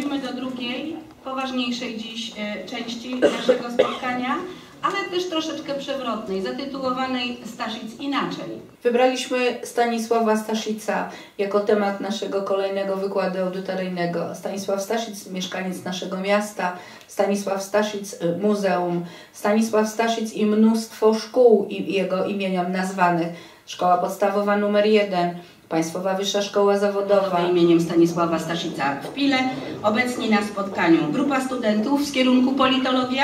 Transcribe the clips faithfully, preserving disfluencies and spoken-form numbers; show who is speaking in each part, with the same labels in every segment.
Speaker 1: Przechodzimy do drugiej, poważniejszej dziś części naszego spotkania, ale też troszeczkę przewrotnej, zatytułowanej Staszic inaczej.
Speaker 2: Wybraliśmy Stanisława Staszica jako temat naszego kolejnego wykładu audytoryjnego. Stanisław Staszic, mieszkaniec naszego miasta, Stanisław Staszic, muzeum, Stanisław Staszic i mnóstwo szkół jego imieniem nazwanych. Szkoła podstawowa numer jeden, Państwowa Wyższa Szkoła Zawodowa
Speaker 1: imieniem Stanisława Staszica w Pile. Obecnie na spotkaniu grupa studentów z kierunku politologia,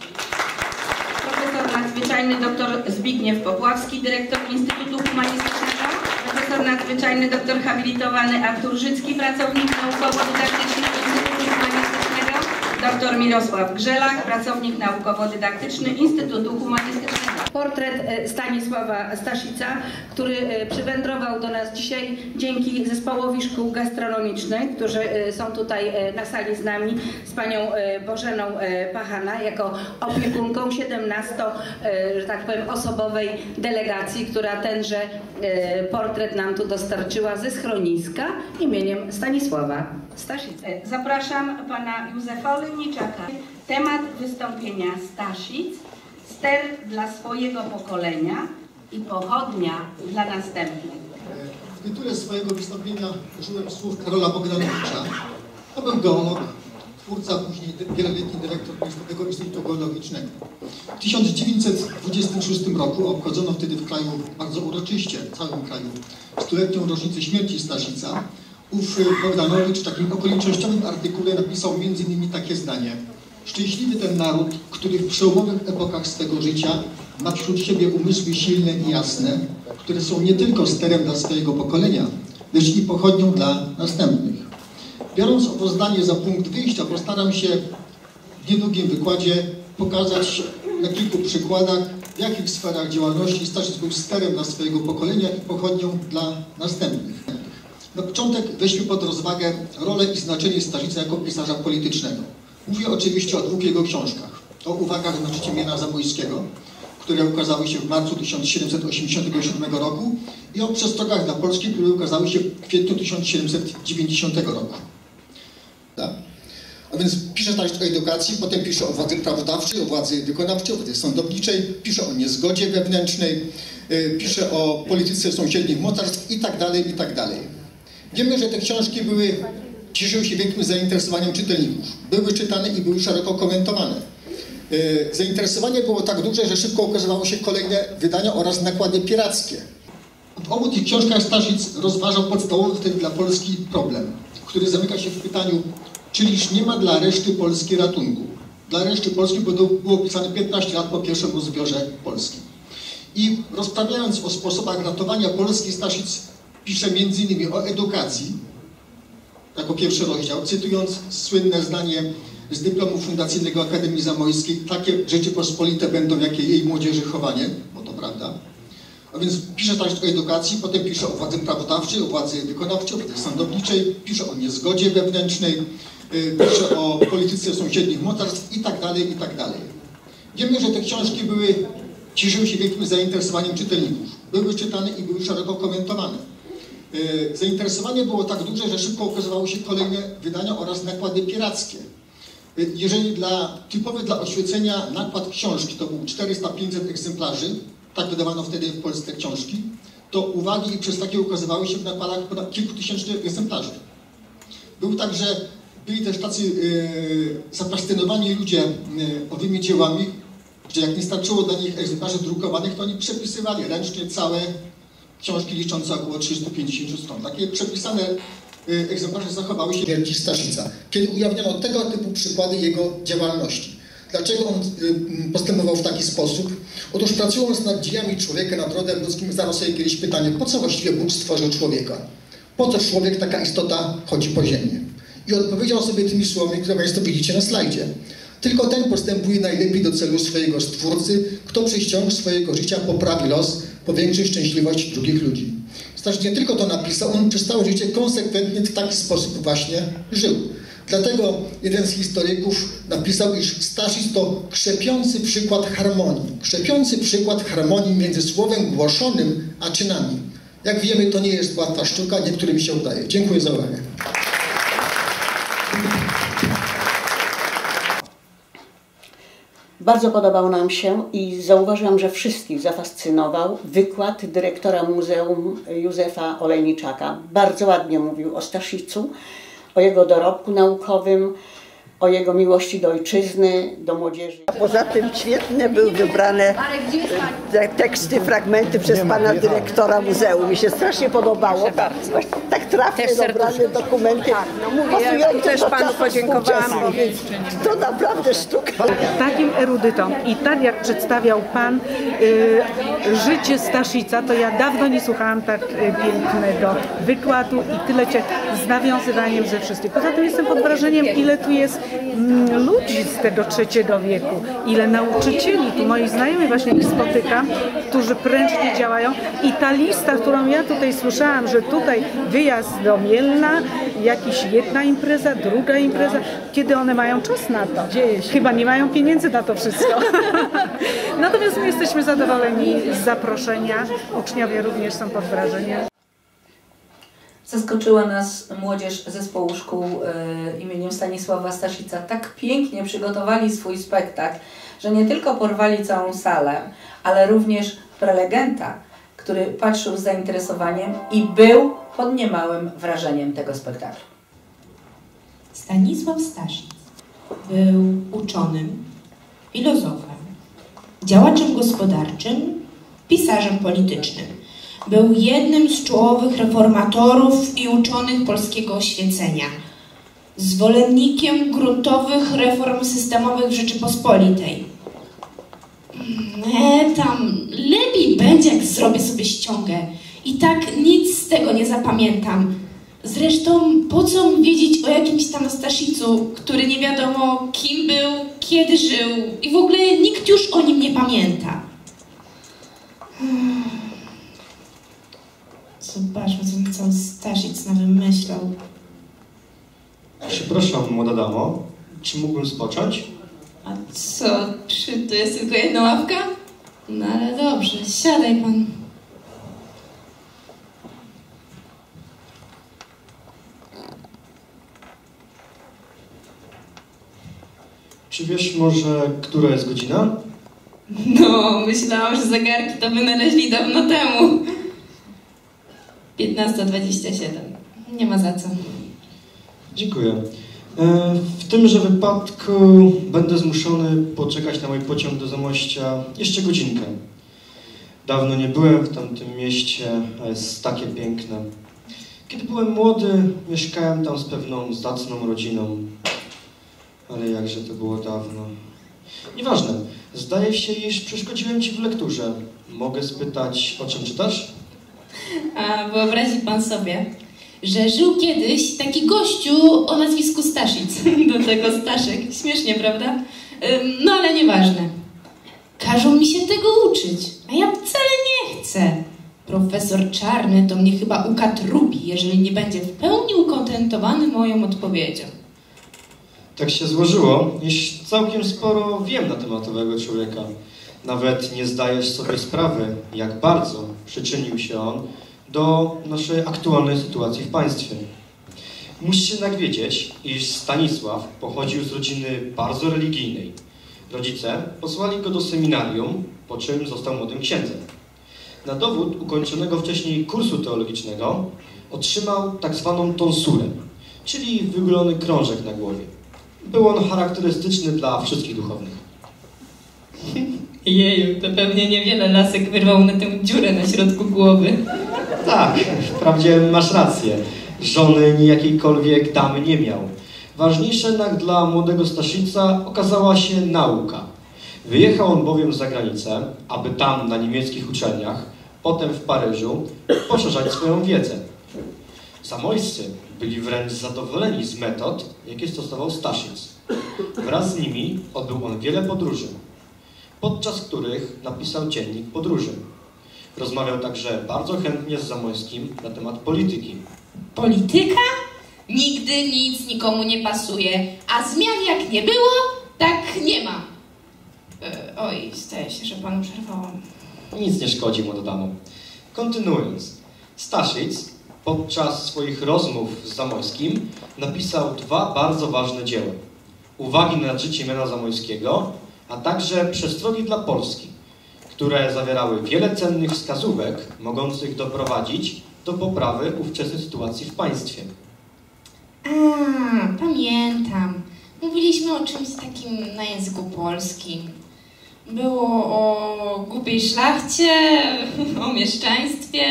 Speaker 1: profesor nadzwyczajny dr Zbigniew Popławski, dyrektor Instytutu Humanistycznego, profesor nadzwyczajny dr habilitowany Artur Życki, pracownik naukowo-dydaktyczny Instytutu Humanistycznego, dr Mirosław Grzelak, pracownik naukowo-dydaktyczny Instytutu Humanistycznego. Portret Stanisława Staszica, który przywędrował do nas dzisiaj dzięki zespołowi szkół gastronomicznych, którzy są tutaj na sali z nami, z panią Bożeną Pachana, jako opiekunką siedemnasto, że tak powiem, osobowej delegacji, która tenże portret nam tu dostarczyła ze schroniska imieniem Stanisława Staszica. Zapraszam pana Józefa Olejniczaka. Temat wystąpienia Staszic: ster dla swojego pokolenia i pochodnia dla następnych.
Speaker 3: W tytule swojego wystąpienia użyłem słów Karola Bogdanowicza. To był geolog, twórca, później wieloletni dyrektor Państwowego Instytutu Geologicznego. W tysiąc dziewięćset dwudziestym szóstym roku obchodzono wtedy w kraju bardzo uroczyście, w całym kraju, stuletnią rocznicę śmierci Staszica. Ów Bogdanowicz w takim okolicznościowym artykule napisał między innymi takie zdanie: szczęśliwy ten naród, który w przełomowych epokach swego życia ma wśród siebie umysły silne i jasne, które są nie tylko sterem dla swojego pokolenia, lecz i pochodnią dla następnych. Biorąc owo zdanie za punkt wyjścia, postaram się w niedługim wykładzie pokazać na kilku przykładach, w jakich sferach działalności Staszic był sterem dla swojego pokolenia i pochodnią dla następnych. Na początek weźmy pod rozwagę rolę i znaczenie Staszica jako pisarza politycznego. Mówię oczywiście o dwóch jego książkach. O uwagach na szczycie miana Zamojskiego, które ukazały się w marcu tysiąc siedemset osiemdziesiątego siódmego roku, i o przestrogach dla Polski, które ukazały się w kwietniu tysiąc siedemset dziewięćdziesiątego roku. Tak? A więc pisze Staszic o edukacji, potem pisze o władzy prawodawczej, o władzy wykonawczej, o władzy sądowniczej, pisze o niezgodzie wewnętrznej, yy, pisze o polityce sąsiednich mocarstw i tak dalej, i tak dalej. Wiemy, że te książki były, cieszyły się wielkim zainteresowaniem czytelników. Były czytane i były szeroko komentowane. Zainteresowanie było tak duże, że szybko ukazywały się kolejne wydania oraz nakłady pirackie. W obu tych książkach Staszic rozważał podstawowy wtedy dla Polski problem, który zamyka się w pytaniu, czyliż nie ma dla reszty Polski ratunku. Dla reszty Polski było pisane piętnaście lat po pierwszym rozbiorze Polski. I rozprawiając o sposobach ratowania Polski, Staszic pisze między innymi o edukacji, jako pierwszy rozdział, cytując słynne zdanie z dyplomu fundacyjnego Akademii Zamojskiej: takie Rzeczypospolite będą, jakie jej młodzieży chowanie, bo to prawda. A więc pisze Staszic o edukacji, potem pisze o władzy prawodawczej, o władzy wykonawczej, o władzy sądowniczej, pisze o niezgodzie wewnętrznej, pisze o polityce sąsiednich mocarstw i tak dalej, i tak dalej. Wiemy, że te książki były, cieszyły się wielkim zainteresowaniem czytelników. Były czytane i były szeroko komentowane. Zainteresowanie było tak duże, że szybko ukazywały się kolejne wydania oraz nakłady pirackie. Jeżeli dla, typowy dla oświecenia nakład książki to był czterysta do pięciuset egzemplarzy, tak wydawano wtedy w Polsce książki, to uwagi i przez takie ukazywały się w nakładach ponad kilkutysięcznych egzemplarzy. Był także, byli też tacy yy, zafascynowani ludzie yy, owymi dziełami, że jak nie starczyło dla nich egzemplarzy drukowanych, to oni przepisywali ręcznie całe książki liczące około trzystu pięćdziesięciu stron. Takie przepisane y, egzemplarze zachowały się śmierci Staszica, kiedy ujawniono tego typu przykłady jego działalności. Dlaczego on y, postępował w taki sposób? Otóż, pracując nad dziejami człowieka, nad rodem ludzkim, zadał sobie kiedyś pytanie, po co właściwie Bóg stworzył człowieka? Po co człowiek, taka istota, chodzi po ziemię? I odpowiedział sobie tymi słowami, które Państwo widzicie na slajdzie. Tylko ten postępuje najlepiej do celu swojego Stwórcy, kto przez ciąg swojego życia poprawi los, powiększy szczęśliwość drugich ludzi. Staszic nie tylko to napisał, on przez całe życie konsekwentnie w taki sposób właśnie żył. Dlatego jeden z historyków napisał, iż Staszic to krzepiący przykład harmonii. Krzepiący przykład harmonii między słowem głoszonym a czynami. Jak wiemy, to nie jest łatwa sztuka, niektórym się udaje. Dziękuję za uwagę.
Speaker 4: Bardzo podobał nam się i zauważyłam, że wszystkich zafascynował wykład dyrektora Muzeum Józefa Olejniczaka. Bardzo ładnie mówił o Staszicu, o jego dorobku naukowym, o jego miłości do ojczyzny, do młodzieży.
Speaker 5: A poza tym świetnie były wybrane te teksty, fragmenty przez pana dyrektora muzeum. Mi się strasznie podobało. Tak, tak trafnie dobrane dokumenty.
Speaker 6: No mówię, ja też panu podziękowałam.
Speaker 5: To naprawdę sztuka.
Speaker 6: Takim erudytom i tak jak przedstawiał pan y, życie Staszica, to ja dawno nie słuchałam tak y, pięknego wykładu i tyle cię z nawiązywaniem ze wszystkich. Poza tym jestem pod wrażeniem, ile tu jest mm, ludzi z tego trzeciego wieku, ile nauczycieli, tu moi znajomi właśnie ich spotykam, którzy prężnie działają i ta lista, którą ja tutaj słyszałam, że tutaj wyjazd do Mielna, jakiś jedna impreza, druga impreza, kiedy one mają czas na to? Chyba nie mają pieniędzy na to wszystko. Natomiast my jesteśmy zadowoleni z zaproszenia. Uczniowie również są pod wrażeniem.
Speaker 2: Zaskoczyła nas młodzież zespołu szkół y, imieniem Stanisława Staszica. Tak pięknie przygotowali swój spektakl, że nie tylko porwali całą salę, ale również prelegenta, który patrzył z zainteresowaniem i był pod niemałym wrażeniem tego spektaklu.
Speaker 7: Stanisław Staszic był uczonym, filozofem, działaczem gospodarczym, pisarzem politycznym. Był jednym z czołowych reformatorów i uczonych polskiego oświecenia. Zwolennikiem gruntowych reform systemowych w Rzeczypospolitej. E, tam lepiej będzie, jak zrobię sobie ściągę. I tak nic z tego nie zapamiętam. Zresztą po co wiedzieć o jakimś tam Staszicu, który nie wiadomo kim był, kiedy żył i w ogóle nikt już o nim nie pamięta. Zobaczmy, co ten Staszic nam wymyślał.
Speaker 8: Przepraszam, młoda damo, czy mógłbym spocząć?
Speaker 7: A co, czy to jest tylko jedna ławka? No ale dobrze, siadaj pan.
Speaker 8: Czy wiesz może, która jest godzina?
Speaker 7: No, myślałam, że zegarki to wynaleźli dawno temu. piętnasta dwadzieścia siedem. Nie ma za co.
Speaker 8: Dziękuję. W tymże wypadku będę zmuszony poczekać na mój pociąg do Zamościa jeszcze godzinkę. Dawno nie byłem w tamtym mieście, a jest takie piękne. Kiedy byłem młody, mieszkałem tam z pewną zacną rodziną. Ale jakże to było dawno. Nieważne. Zdaje się, iż przeszkodziłem ci w lekturze. Mogę spytać, o czym czytasz?
Speaker 7: A wyobrazi pan sobie, że żył kiedyś taki gościu o nazwisku Staszic. Do tego Staszek. Śmiesznie, prawda? No ale nieważne. Każą mi się tego uczyć, a ja wcale nie chcę. Profesor Czarny to mnie chyba ukatrubi, jeżeli nie będzie w pełni ukontentowany moją odpowiedzią.
Speaker 8: Tak się złożyło, iż całkiem sporo wiem na temat owego człowieka. Nawet nie zdajesz sobie sprawy, jak bardzo przyczynił się on do naszej aktualnej sytuacji w państwie. Musisz jednak wiedzieć, iż Stanisław pochodził z rodziny bardzo religijnej. Rodzice posłali go do seminarium, po czym został młodym księdzem. Na dowód ukończonego wcześniej kursu teologicznego otrzymał tak zwaną tonsurę, czyli wygolony krążek na głowie. Był on charakterystyczny dla wszystkich duchownych.
Speaker 7: Jeju, to pewnie niewiele lasek wyrwał na tę dziurę na środku głowy.
Speaker 8: Tak, wprawdzie masz rację. Żony ni jakiejkolwiek damy nie miał. Ważniejsze jednak dla młodego Staszica okazała się nauka. Wyjechał on bowiem za granicę, aby tam na niemieckich uczelniach, potem w Paryżu, poszerzać swoją wiedzę. Zamojscy byli wręcz zadowoleni z metod, jakie stosował Staszic. Wraz z nimi odbył on wiele podróży, podczas których napisał dziennik podróży. Rozmawiał także bardzo chętnie z Zamojskim na temat polityki.
Speaker 7: Polityka? Nigdy nic nikomu nie pasuje, a zmian jak nie było, tak nie ma. E, oj, zdaje się, że panu przerwałam.
Speaker 8: Nic nie szkodzi, młoda damo. Kontynuując, Staszic podczas swoich rozmów z Zamojskim napisał dwa bardzo ważne dzieła. Uwagi nad życiem Jana Zamojskiego a także przestrogi dla Polski, które zawierały wiele cennych wskazówek mogących doprowadzić do poprawy ówczesnej sytuacji w państwie.
Speaker 7: A, pamiętam. Mówiliśmy o czymś takim na języku polskim. Było o głupiej szlachcie, o mieszczaństwie,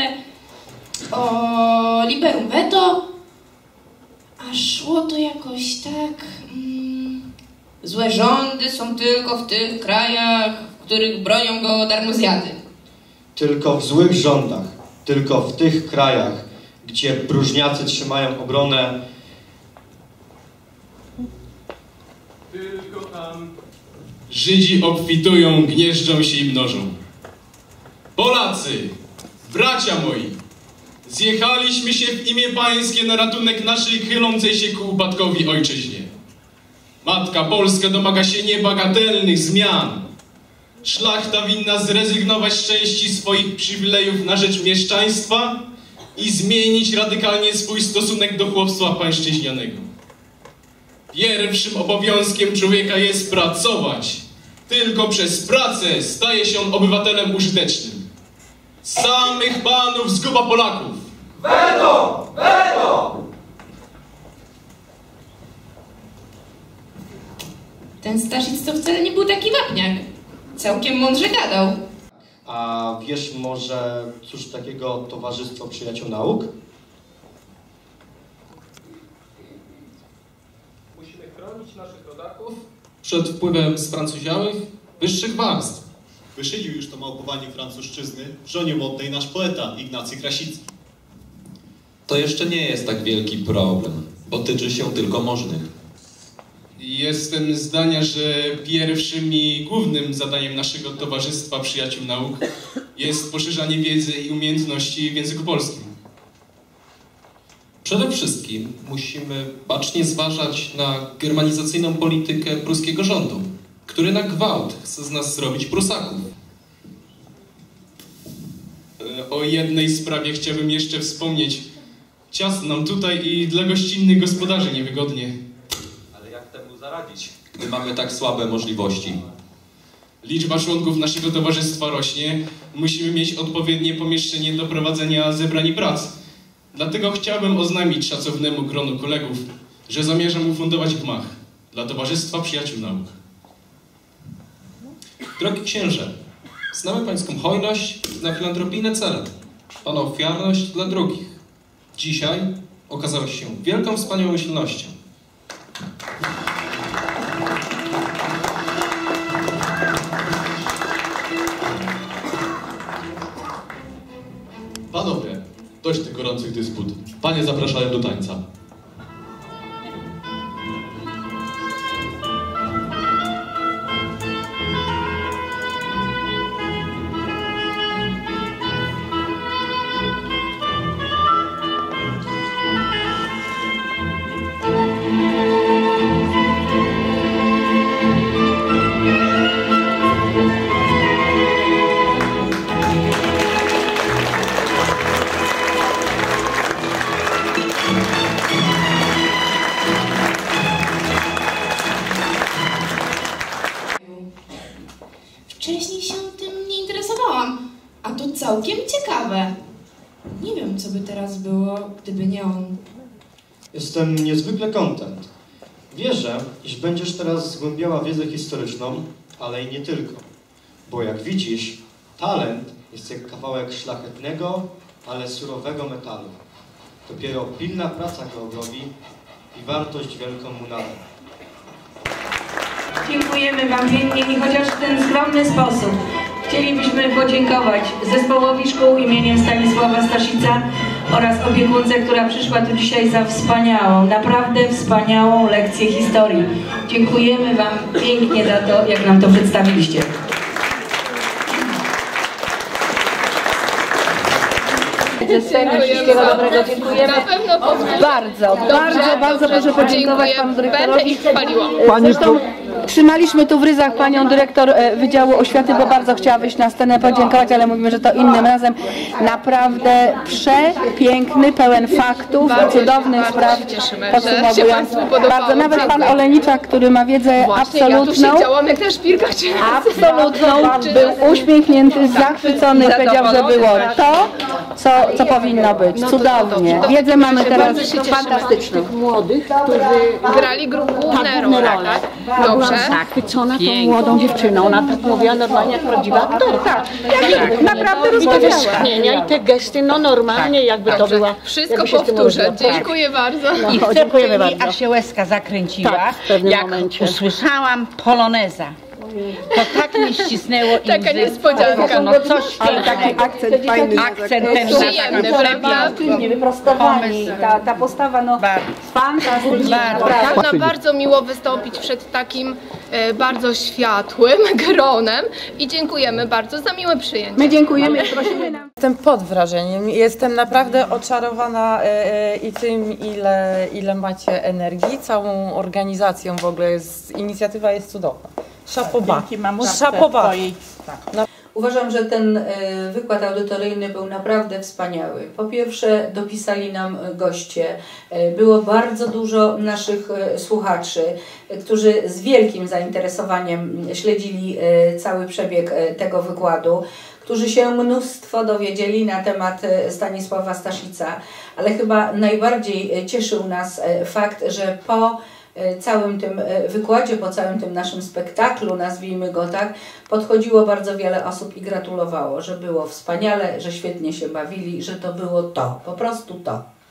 Speaker 7: o liberum veto, a szło to jakoś tak... Mm, złe rządy są tylko w tych krajach, w których bronią go darmozjady.
Speaker 8: Tylko w złych rządach, tylko w tych krajach, gdzie próżniacy trzymają obronę.
Speaker 9: Tylko tam Żydzi obfitują, gnieżdżą się i mnożą. Polacy, bracia moi, zjechaliśmy się w imię pańskie na ratunek naszej chylącej się ku upadkowi ojczyźnie. Matka Polska domaga się niebagatelnych zmian. Szlachta winna zrezygnować z części swoich przywilejów na rzecz mieszczaństwa i zmienić radykalnie swój stosunek do chłopstwa pańszczyźnianego. Pierwszym obowiązkiem człowieka jest pracować. Tylko przez pracę staje się on obywatelem użytecznym. Samych panów zguba Polaków!
Speaker 10: Weto! Weto!
Speaker 7: Ten Staszic to wcale nie był taki wapniak. Całkiem mądrze gadał.
Speaker 8: A wiesz może, cóż takiego Towarzystwo Przyjaciół Nauk?
Speaker 9: Musimy chronić naszych rodaków przed wpływem sfrancuziałych, wyższych warstw.
Speaker 11: Wyszydził już to małpowanie francuszczyzny w żonie modnej nasz poeta Ignacy Krasicki.
Speaker 12: To jeszcze nie jest tak wielki problem, bo tyczy się tylko możnych.
Speaker 9: Jestem zdania, że pierwszym i głównym zadaniem naszego Towarzystwa Przyjaciół Nauk jest poszerzanie wiedzy i umiejętności w języku polskim.
Speaker 12: Przede wszystkim musimy bacznie zważać na germanizacyjną politykę pruskiego rządu, który na gwałt chce z nas zrobić Prusaków.
Speaker 9: O jednej sprawie chciałbym jeszcze wspomnieć. Ciasno nam tutaj i dla gościnnych gospodarzy niewygodnie.
Speaker 12: Ale jak temu zaradzić, gdy mamy tak słabe możliwości?
Speaker 9: Liczba członków naszego towarzystwa rośnie. Musimy mieć odpowiednie pomieszczenie do prowadzenia zebrań i prac. Dlatego chciałbym oznajmić szacownemu gronu kolegów, że zamierzam ufundować gmach dla Towarzystwa Przyjaciół Nauk.
Speaker 12: Drogi księże, znamy pańską hojność na filantropijne cele, pana ofiarność dla drugich. Dzisiaj okazałeś się wielką wspaniałomyślnością.
Speaker 13: Panowie, dość tych gorących dysput. Panie zapraszają do tańca.
Speaker 7: Wcześniej się tym nie interesowałam, a to całkiem ciekawe. Nie wiem, co by teraz było, gdyby nie on.
Speaker 8: Jestem niezwykle kontent. Wierzę, iż będziesz teraz zgłębiała wiedzę historyczną, ale i nie tylko. Bo jak widzisz, talent jest jak kawałek szlachetnego, ale surowego metalu. Dopiero pilna praca go obrobi i wartość wielką mu nada.
Speaker 1: Dziękujemy Wam pięknie i chociaż w ten skromny sposób chcielibyśmy podziękować Zespołowi Szkół imieniem Stanisława Staszica oraz opiekunce, która przyszła tu dzisiaj za wspaniałą, naprawdę wspaniałą lekcję historii. Dziękujemy Wam pięknie za to, jak nam to przedstawiliście.
Speaker 2: Widzę sceny. Wszystkiego dobrego. Dziękujemy.
Speaker 14: Na pewno powtórzę.
Speaker 2: Bardzo,
Speaker 14: Dobrze,
Speaker 2: bardzo, bardzo
Speaker 14: dobrze.
Speaker 2: proszę podziękować
Speaker 14: Dziękuję.
Speaker 2: panu dyrektorowi.
Speaker 14: Będę ich chwaliła.
Speaker 2: Zresztą trzymaliśmy tu w ryzach panią dyrektor e, Wydziału Oświaty, bo bardzo chciała wyjść na scenę podziękować, ale mówimy, że to innym razem. Naprawdę przepiękny, pełen faktów,
Speaker 14: Bardzo
Speaker 2: cudownych
Speaker 14: się-
Speaker 2: spraw
Speaker 14: bardzo się cieszymy, że się
Speaker 2: podsumowując.
Speaker 14: państwu podobało.
Speaker 2: Bardzo, nawet pan
Speaker 14: Dziękuję.
Speaker 2: Olejniczak, który ma wiedzę
Speaker 14: Właśnie, ja tu
Speaker 2: absolutną,
Speaker 14: siedziałam jak ta szpilka.
Speaker 2: absolutną, był uśmiechnięty, zachwycony i powiedział, że było to, co, co powinno być.
Speaker 14: No to
Speaker 2: Cudownie.
Speaker 14: dobrze.
Speaker 2: Wiedzę mamy teraz
Speaker 14: Bardzo się cieszymy.
Speaker 2: fantastyczną.
Speaker 4: Młodych, którzy
Speaker 14: Grali grupy główne
Speaker 4: tak,
Speaker 14: role,
Speaker 4: role.
Speaker 14: tak?
Speaker 4: Ja byłam
Speaker 14: Dobrze.
Speaker 4: zachwycona tą młodą dziewczyną. Ona tak mówiła normalnie jak prawdziwa aktorka.
Speaker 2: Tak, tak, naprawdę
Speaker 4: I te
Speaker 2: rozmawiała.
Speaker 4: westchnienia i te gesty, no normalnie jakby to była...
Speaker 14: Wszystko
Speaker 4: jakby się z tym
Speaker 14: powtórzę.
Speaker 4: urodziła.
Speaker 14: Dziękuję bardzo.
Speaker 4: No,
Speaker 15: I wtedy
Speaker 4: dziękujemy
Speaker 15: mi
Speaker 4: bardzo.
Speaker 15: aż się łezka zakręciła,
Speaker 4: Tak, w pewnym
Speaker 15: jak
Speaker 4: momencie.
Speaker 15: usłyszałam poloneza. To tak mnie ścisnęło i
Speaker 14: Taka
Speaker 15: łzy.
Speaker 14: niespodzianka.
Speaker 15: No coś
Speaker 2: Ale taki
Speaker 15: pięknego.
Speaker 2: akcent fajny.
Speaker 15: Akcent ten
Speaker 14: Przyjemny, prawda?
Speaker 2: Aktywnie, wyprostowani. Ta, ta postawa, no fantastyczna. naprawdę.
Speaker 14: Można bardzo miło wystąpić przed takim e, bardzo światłym gronem i dziękujemy bardzo za miłe przyjęcie.
Speaker 2: My dziękujemy i prosimy nam.
Speaker 16: Jestem pod wrażeniem. Jestem naprawdę oczarowana e, i tym, ile, ile macie energii, całą organizacją w ogóle. Jest, inicjatywa jest cudowna. Szapoba. Szapoba.
Speaker 2: No. Uważam, że ten e, wykład audytoryjny był naprawdę wspaniały. Po pierwsze, dopisali nam goście. E, Było bardzo dużo naszych e, słuchaczy, e, którzy z wielkim zainteresowaniem śledzili e, cały przebieg e, tego wykładu, którzy się mnóstwo dowiedzieli na temat e, Stanisława Staszica, ale chyba najbardziej e, cieszył nas e, fakt, że po całym tym wykładzie, po całym tym naszym spektaklu, nazwijmy go tak, podchodziło bardzo wiele osób i gratulowało, że było wspaniale, że świetnie się bawili, że to było to, po prostu to.